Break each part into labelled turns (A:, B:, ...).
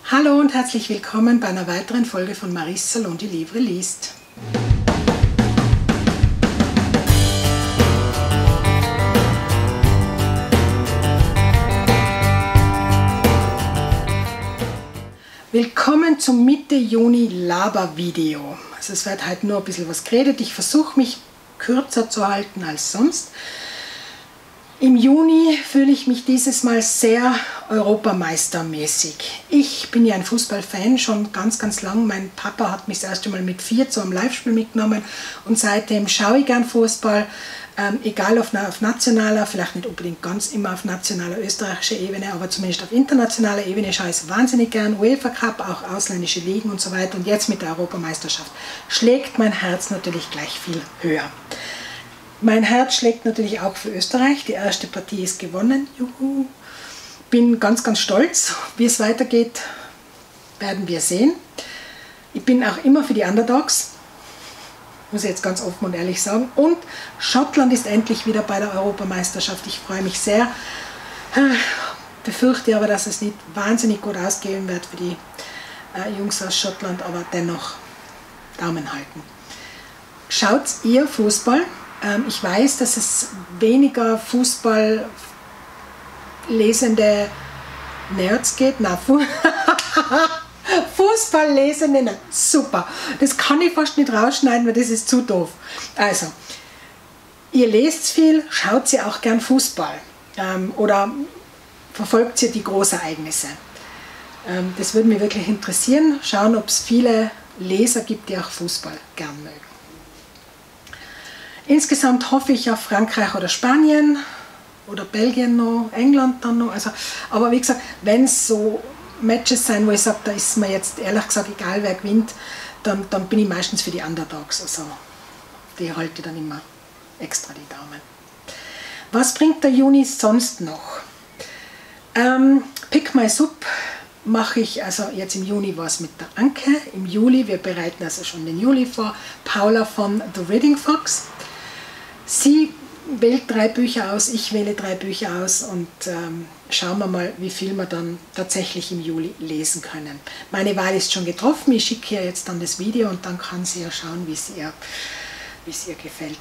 A: Hallo und herzlich willkommen bei einer weiteren Folge von Maries Salon du Livre liest. Willkommen zum Mitte Juni Laber-Video. Also es wird halt nur ein bisschen was geredet. Ich versuche mich kürzer zu halten als sonst. Im Juni fühle ich mich dieses Mal sehr europameistermäßig. Ich bin ja ein Fußballfan, schon ganz lang. Mein Papa hat mich das erste Mal mit 4 zu einem Live-Spiel mitgenommen und seitdem schaue ich gern Fußball, egal auf nationaler, vielleicht nicht unbedingt ganz immer auf nationaler österreichischer Ebene, aber zumindest auf internationaler Ebene schaue ich es wahnsinnig gern. UEFA Cup, auch ausländische Ligen und so weiter, und jetzt mit der Europameisterschaft schlägt mein Herz natürlich gleich viel höher. Mein Herz schlägt natürlich auch für Österreich. Die erste Partie ist gewonnen. Juhu. Bin ganz stolz. Wie es weitergeht, werden wir sehen. Ich bin auch immer für die Underdogs, muss ich jetzt ganz offen und ehrlich sagen. Und Schottland ist endlich wieder bei der Europameisterschaft. Ich freue mich sehr. Befürchte aber, dass es nicht wahnsinnig gut ausgehen wird für die Jungs aus Schottland, aber dennoch Daumen halten. Schaut ihr Fußball? Ich weiß, dass es weniger Fußball lesende Nerds geht. Na, Fußball lesende Nerds. Super. Das kann ich fast nicht rausschneiden, weil das ist zu doof. Also, ihr lest viel, schaut ihr auch gern Fußball. Oder verfolgt ihr die Großereignisse. Das würde mich wirklich interessieren. Schauen, ob es viele Leser gibt, die auch Fußball gern mögen. Insgesamt hoffe ich auf Frankreich oder Spanien oder Belgien noch, England dann noch. Also, aber wie gesagt, wenn es so Matches sein, wo ich sage, da ist mir jetzt ehrlich gesagt egal, wer gewinnt, dann bin ich meistens für die Underdogs. Also die halte ich dann immer extra die Daumen. Was bringt der Juni sonst noch? Pick My Sub mache ich, also jetzt im Juni war es mit der Anke, im Juli, wir bereiten also schon den Juli vor, Paula von The Reading Fox. Sie wählt 3 Bücher aus, ich wähle 3 Bücher aus und schauen wir mal, wie viel wir dann tatsächlich im Juli lesen können. Meine Wahl ist schon getroffen, ich schicke ihr jetzt dann das Video und dann kann sie ja schauen, wie es ihr gefällt.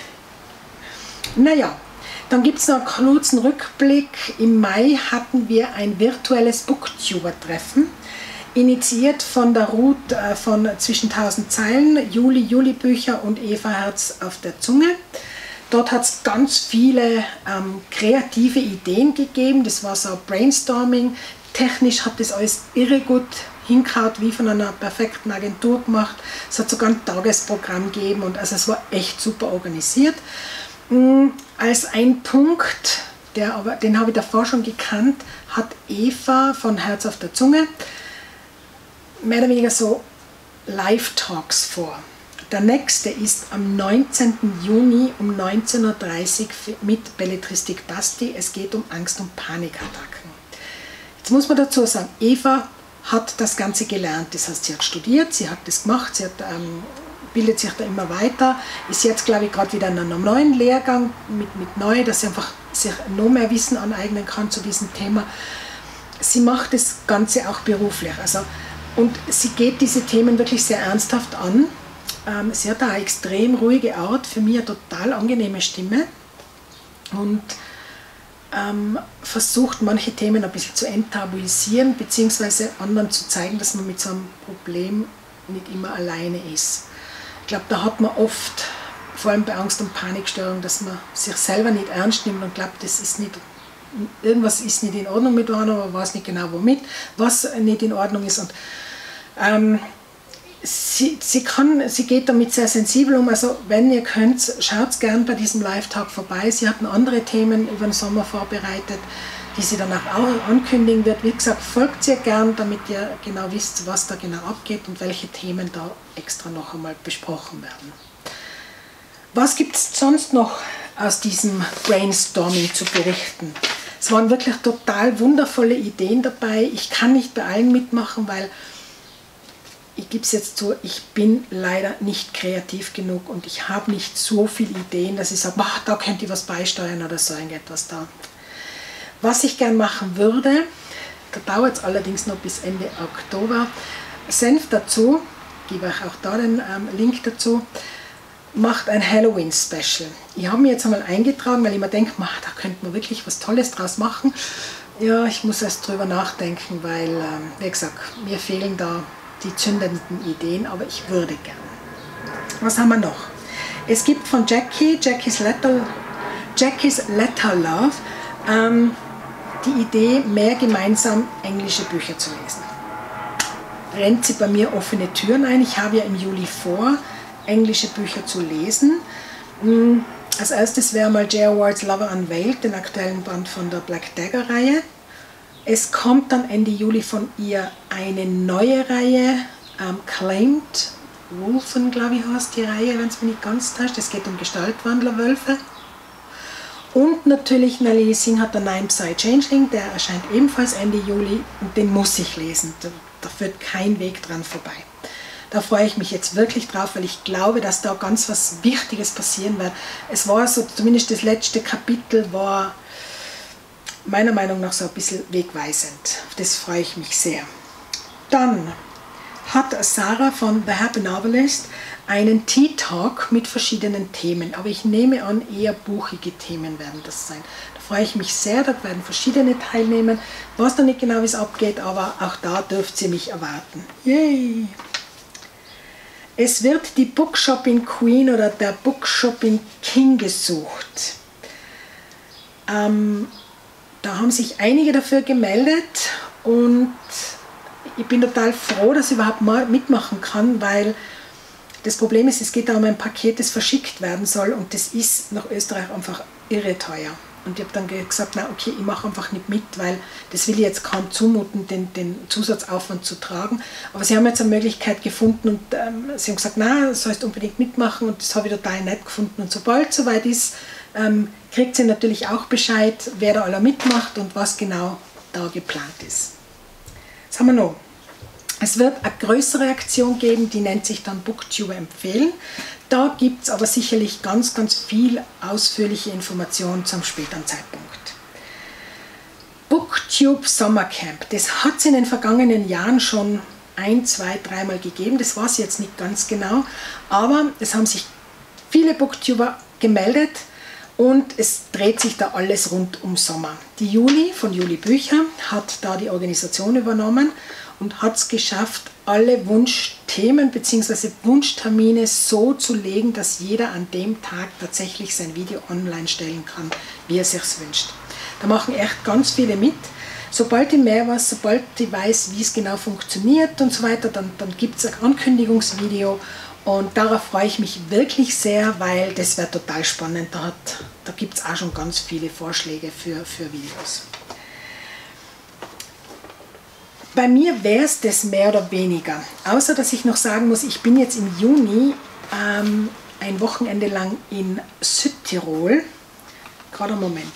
A: Naja, dann gibt es noch einen kurzen Rückblick. Im Mai hatten wir ein virtuelles Booktuber-Treffen, initiiert von der Ruth von Zwischen 1000 Zeilen, Juli-Bücher und Eva Herz auf der Zunge. Dort hat es ganz viele kreative Ideen gegeben. Das war so Brainstorming. Technisch hat das alles irre gut hingehauen, wie von einer perfekten Agentur gemacht. Es hat sogar ein Tagesprogramm gegeben und also es war echt super organisiert. Als ein Punkt, den habe ich davor schon gekannt, hat Eva von Herz auf der Zunge mehr oder weniger so Live-Talks vor. Der nächste ist am 19. Juni um 19:30 Uhr mit Belletristik Basti. Es geht um Angst- und Panikattacken. Jetzt muss man dazu sagen, Eva hat das Ganze gelernt. Das heißt, sie hat studiert, sie hat das gemacht, sie hat, bildet sich da immer weiter, ist jetzt, glaube ich, gerade wieder in einem neuen Lehrgang mit neu, dass sie einfach sich noch mehr Wissen aneignen kann zu diesem Thema. Sie macht das Ganze auch beruflich. Also, und sie geht diese Themen wirklich sehr ernsthaft an. Sie hat eine extrem ruhige Art, für mich eine total angenehme Stimme und versucht manche Themen ein bisschen zu enttabuisieren, beziehungsweise anderen zu zeigen, dass man mit so einem Problem nicht immer alleine ist. Ich glaube, da hat man oft, vor allem bei Angst- und Panikstörungen, dass man sich selber nicht ernst nimmt und glaubt, das ist nicht, irgendwas ist nicht in Ordnung mit einer, aber weiß nicht genau womit, was nicht in Ordnung ist. Und sie geht damit sehr sensibel um, also wenn ihr könnt, schaut gern bei diesem Live-Talk vorbei. Sie hatten andere Themen über den Sommer vorbereitet, die sie danach auch ankündigen wird. Wie gesagt, folgt ihr gern, damit ihr genau wisst, was da genau abgeht und welche Themen da extra noch einmal besprochen werden. Was gibt es sonst noch aus diesem Brainstorming zu berichten? Es waren wirklich total wundervolle Ideen dabei. Ich kann nicht bei allen mitmachen, weil ich gebe es jetzt zu, ich bin leider nicht kreativ genug und ich habe nicht so viele Ideen, dass ich sage, da könnte ich was beisteuern oder so irgendetwas da. Was ich gern machen würde, da dauert es allerdings noch bis Ende Oktober. Senf dazu, gebe euch auch da den Link dazu, macht ein Halloween-Special. Ich habe mir jetzt einmal eingetragen, weil ich mir denke, da könnte man wirklich was Tolles draus machen. Ja, ich muss erst drüber nachdenken, weil, wie gesagt, mir fehlen da die zündenden Ideen, aber ich würde gerne. Was haben wir noch? Es gibt von Jackie's Letter Love, die Idee, mehr gemeinsam englische Bücher zu lesen. Rennt sie bei mir offene Türen ein. Ich habe ja im Juli vor, englische Bücher zu lesen. Als erstes wäre mal J. Awards Lover Unveiled, den aktuellen Band von der Black Dagger Reihe. Es kommt dann Ende Juli von ihr eine neue Reihe, Claimed Wolfen, glaube ich, heißt die Reihe, wenn es mich nicht ganz täuscht. Es geht um Gestaltwandlerwölfe. Und natürlich Nellie Singh hat der Nine Psy Changeling, der erscheint ebenfalls Ende Juli und den muss ich lesen. Da führt kein Weg dran vorbei. Da freue ich mich jetzt wirklich drauf, weil ich glaube, dass da ganz was Wichtiges passieren wird. Es war so, zumindest das letzte Kapitel war meiner Meinung nach so ein bisschen wegweisend. Auf das freue ich mich sehr. Dann hat Sarah von The Happy Novelist einen Tea Talk mit verschiedenen Themen, aber ich nehme an, eher buchige Themen werden das sein. Da freue ich mich sehr, da werden verschiedene teilnehmen. Ich weiß noch nicht genau, wie es abgeht, aber auch da dürft ihr mich erwarten. Yay! Es wird die Bookshopping Queen oder der Bookshopping King gesucht. Da haben sich einige dafür gemeldet und ich bin total froh, dass ich überhaupt mal mitmachen kann, weil das Problem ist, es geht da um ein Paket, das verschickt werden soll und das ist nach Österreich einfach irre teuer. Und ich habe dann gesagt, na okay, ich mache einfach nicht mit, weil das will ich jetzt kaum zumuten, den Zusatzaufwand zu tragen. Aber sie haben jetzt eine Möglichkeit gefunden und sie haben gesagt, na, du sollst unbedingt mitmachen und das habe ich total nett gefunden. Und sobald es soweit ist, kriegt sie natürlich auch Bescheid, wer da alle mitmacht und was genau da geplant ist. Was haben wir noch? Es wird eine größere Aktion geben, die nennt sich dann Booktuber empfehlen. Da gibt es aber sicherlich ganz, ganz viel ausführliche Informationen zum späteren Zeitpunkt. Booktube Sommercamp, das hat es in den vergangenen Jahren schon 1, 2, 3 Mal gegeben. Das weiß ich jetzt nicht ganz genau, aber es haben sich viele Booktuber gemeldet und es dreht sich da alles rund um Sommer. Die Juli von Juli Bücher hat da die Organisation übernommen und hat es geschafft, alle Wunschthemen bzw. Wunschtermine so zu legen, dass jeder an dem Tag tatsächlich sein Video online stellen kann, wie er sich wünscht. Da machen echt ganz viele mit. Sobald ich mehr weiß, sobald ich weiß, wie es genau funktioniert und so weiter, dann gibt es ein Ankündigungsvideo und darauf freue ich mich wirklich sehr, weil das wäre total spannend. Da gibt es auch schon ganz viele Vorschläge für Videos. Bei mir wäre es das mehr oder weniger, außer dass ich noch sagen muss, ich bin jetzt im Juni ein Wochenende lang in Südtirol. Gerade einen Moment.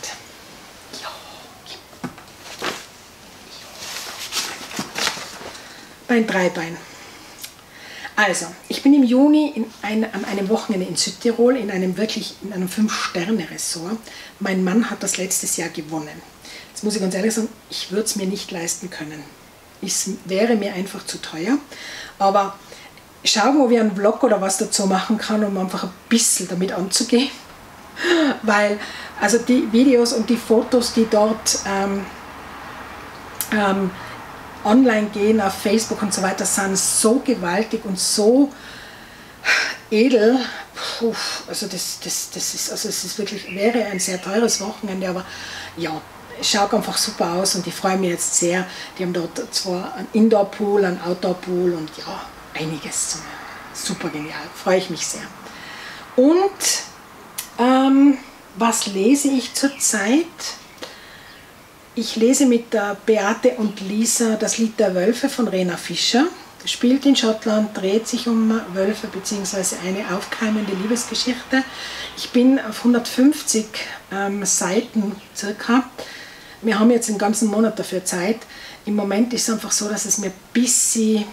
A: Beim Dreibein. Also, ich bin im Juni an einem Wochenende in Südtirol in einem 5-Sterne-Ressort. Mein Mann hat das letztes Jahr gewonnen. Jetzt muss ich ganz ehrlich sagen, ich würde es mir nicht leisten können. Es wäre mir einfach zu teuer. Aber schauen, ob ich einen Vlog oder was dazu machen kann, um einfach ein bisschen damit anzugehen. Weil also die Videos und die Fotos, die dort online gehen, auf Facebook und so weiter, sind so gewaltig und so edel. Puh, also es ist wirklich, wäre ein sehr teures Wochenende, aber ja, es schaut einfach super aus und ich freue mich jetzt sehr. Die haben dort zwar einen Indoor-Pool, einen Outdoor-Pool und ja, einiges. Super genial, freue ich mich sehr. Und was lese ich zurzeit? Ich lese mit der Beate und Lisa das Lied der Wölfe von Rena Fischer. Spielt in Schottland, dreht sich um Wölfe bzw. eine aufkeimende Liebesgeschichte. Ich bin auf 150 Seiten circa. Wir haben jetzt einen ganzen Monat dafür Zeit. Im Moment ist es einfach so, dass es mir ein bisschen...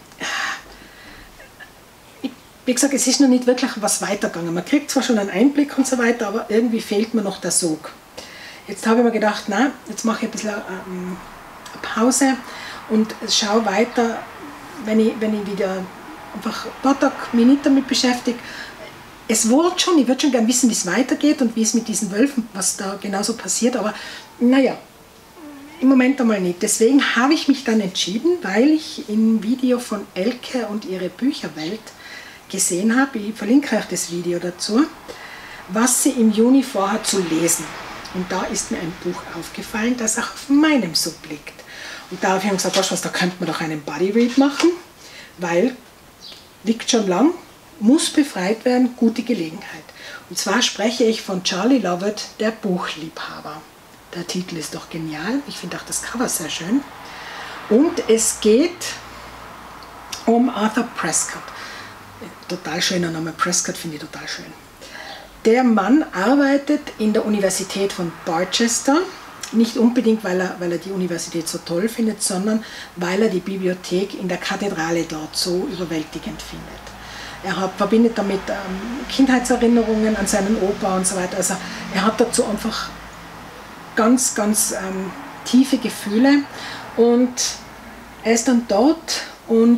A: Wie gesagt, es ist noch nicht wirklich was weitergegangen. Man kriegt zwar schon einen Einblick und so weiter, aber irgendwie fehlt mir noch der Sog. Jetzt habe ich mir gedacht, na, jetzt mache ich ein bisschen Pause und schaue weiter, wenn ich wieder einfach ein paar Tage mich nicht damit beschäftige. Es wird schon, ich würde schon gerne wissen, wie es weitergeht und wie es mit diesen Wölfen, was da genauso passiert, aber naja, im Moment einmal nicht. Deswegen habe ich mich dann entschieden, weil ich im Video von Elke und ihre Bücherwelt gesehen habe, ich verlinke euch das Video dazu, was sie im Juni vorhat zu lesen. Und da ist mir ein Buch aufgefallen, das auch auf meinem Sub liegt. Und da habe ich gesagt, was, da könnte man doch einen Bodyread machen, weil liegt schon lang, muss befreit werden, gute Gelegenheit. Und zwar spreche ich von Charlie Lovett, der Buchliebhaber. Der Titel ist doch genial, ich finde auch das Cover sehr schön. Und es geht um Arthur Prescott. Total schöner Name, Prescott finde ich total schön. Der Mann arbeitet in der Universität von Barchester, nicht unbedingt, weil er die Universität so toll findet, sondern weil er die Bibliothek in der Kathedrale dort so überwältigend findet. Er verbindet damit Kindheitserinnerungen an seinen Opa und so weiter. Also er hat dazu einfach ganz, ganz tiefe Gefühle und er ist dann dort und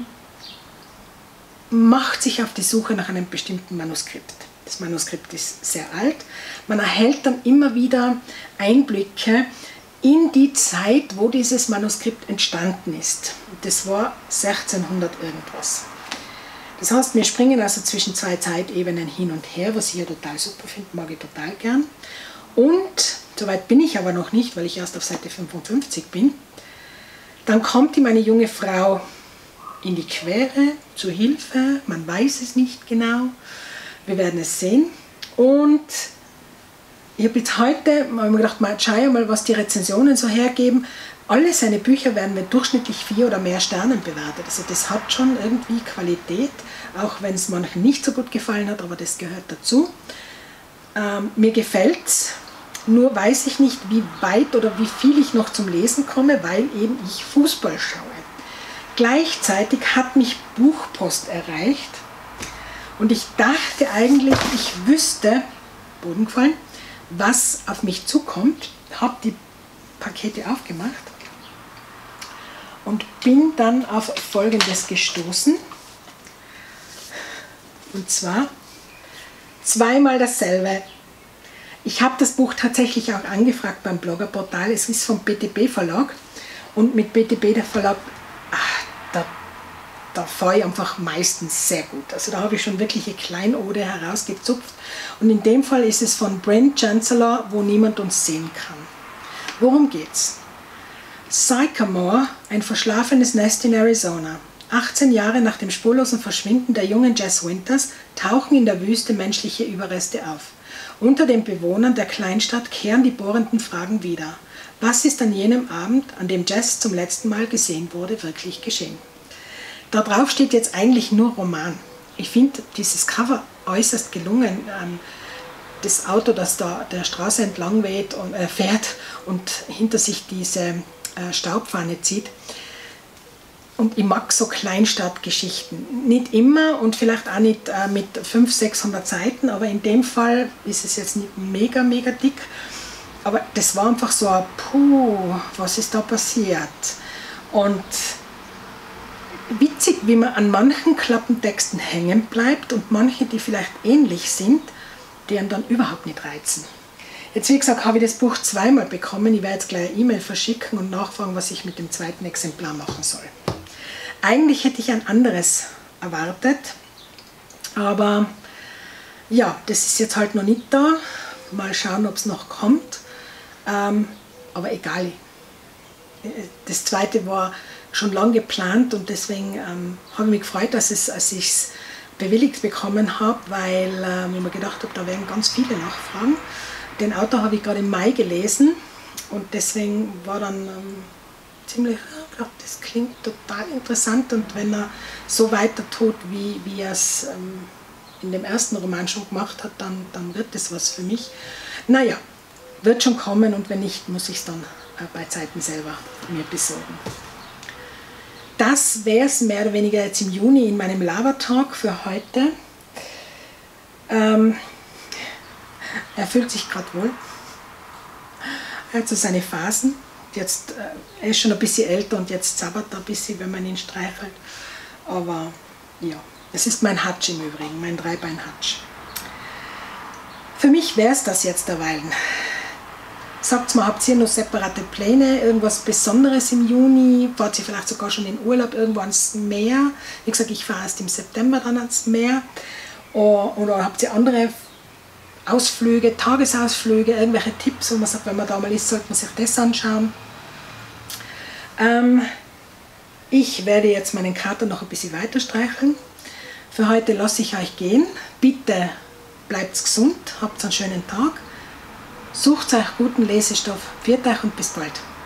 A: macht sich auf die Suche nach einem bestimmten Manuskript. Das Manuskript ist sehr alt. Man erhält dann immer wieder Einblicke in die Zeit, wo dieses Manuskript entstanden ist. Das war 1600 irgendwas. Das heißt, wir springen also zwischen zwei Zeitebenen hin und her, was ich ja total super finde, mag ich total gern. Und, soweit bin ich aber noch nicht, weil ich erst auf Seite 55 bin, dann kommt ihm eine junge Frau in die Quere, zu Hilfe, man weiß es nicht genau. Wir werden es sehen. Und ich habe jetzt heute mir gedacht, schau mal, was die Rezensionen so hergeben. Alle seine Bücher werden mit durchschnittlich 4 oder mehr Sternen bewertet. Also das hat schon irgendwie Qualität, auch wenn es manchen nicht so gut gefallen hat, aber das gehört dazu. Mir gefällt es, nur weiß ich nicht, wie weit oder wie viel ich noch zum Lesen komme, weil eben ich Fußball schaue. Gleichzeitig hat mich Buchpost erreicht. Und ich dachte eigentlich, ich wüsste, Boden gefallen, was auf mich zukommt, habe die Pakete aufgemacht und bin dann auf Folgendes gestoßen. Und zwar zweimal dasselbe. Ich habe das Buch tatsächlich auch angefragt beim Bloggerportal. Es ist vom BTB Verlag und mit BTB der Verlag, da fahre ich einfach meistens sehr gut. Also da habe ich schon wirklich eine Kleinode herausgezupft. Und in dem Fall ist es von Brent Chancellor, wo niemand uns sehen kann. Worum geht's? Sycamore, ein verschlafenes Nest in Arizona. 18 Jahre nach dem spurlosen Verschwinden der jungen Jess Winters tauchen in der Wüste menschliche Überreste auf. Unter den Bewohnern der Kleinstadt kehren die bohrenden Fragen wieder. Was ist an jenem Abend, an dem Jess zum letzten Mal gesehen wurde, wirklich geschehen? Da drauf steht jetzt eigentlich nur Roman. Ich finde dieses Cover äußerst gelungen. Das Auto, das da der Straße entlang fährt und hinter sich diese Staubpfanne zieht. Und ich mag so Kleinstadtgeschichten. Nicht immer und vielleicht auch nicht mit 500, 600 Seiten, aber in dem Fall ist es jetzt nicht mega, mega dick. Aber das war einfach so ein Puh, was ist da passiert? Und witzig, wie man an manchen Klappentexten hängen bleibt und manche, die vielleicht ähnlich sind, die einen dann überhaupt nicht reizen. Jetzt, wie gesagt, habe ich das Buch zweimal bekommen. Ich werde jetzt gleich eine E-Mail verschicken und nachfragen, was ich mit dem zweiten Exemplar machen soll. Eigentlich hätte ich ein anderes erwartet, aber ja, das ist jetzt halt noch nicht da. Mal schauen, ob es noch kommt. Aber egal. Das zweite war schon lange geplant und deswegen habe ich mich gefreut, als ich es bewilligt bekommen habe, weil ich mir gedacht habe, da werden ganz viele Nachfragen. Den Autor habe ich gerade im Mai gelesen und deswegen war dann ziemlich, ich glaube, das klingt total interessant und wenn er so weiter tut, wie er es in dem ersten Roman schon gemacht hat, dann wird das was für mich. Naja, wird schon kommen und wenn nicht, muss ich es dann bei Zeiten selber mir besorgen. Das wäre es mehr oder weniger jetzt im Juni in meinem Lava-Talk für heute. Er fühlt sich gerade wohl. Er hat so seine Phasen, jetzt, er ist schon ein bisschen älter und jetzt zappert er ein bisschen, wenn man ihn streichelt. Aber ja, es ist mein Hutch im Übrigen, mein Dreibein-Hutch. Für mich wäre es das jetzt derweilen. Sagt mal, habt ihr noch separate Pläne, irgendwas Besonderes im Juni? Fahrt ihr vielleicht sogar schon in Urlaub irgendwo ans Meer? Wie gesagt, ich fahre erst im September dann ans Meer. Oder habt ihr andere Ausflüge, Tagesausflüge, irgendwelche Tipps, wo man sagt, wenn man da mal ist, sollte man sich das anschauen. Ich werde jetzt meinen Kater noch ein bisschen weiter streicheln. Für heute lasse ich euch gehen. Bitte bleibt gesund, habt einen schönen Tag. Sucht euch guten Lesestoff. Pfiat euch und bis bald.